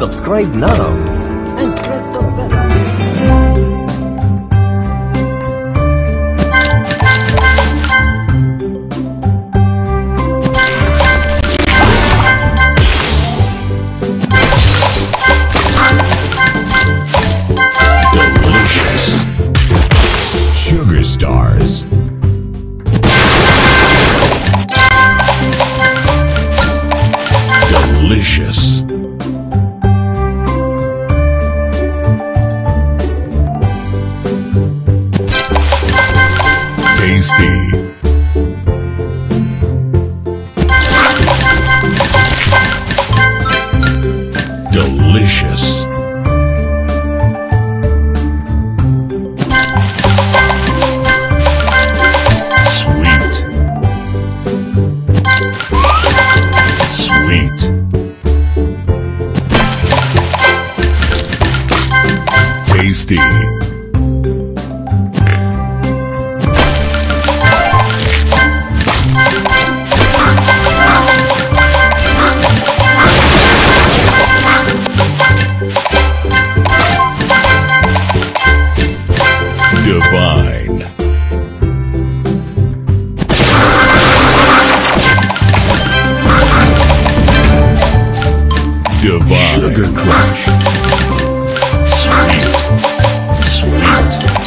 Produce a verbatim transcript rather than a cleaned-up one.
Subscribe now and press the bell. Delicious. Sugar stars. Delicious. Tasty. Delicious. Sweet. Sweet. Tasty. Divine. Divine. Sugar Crush. Sweet. Sweet.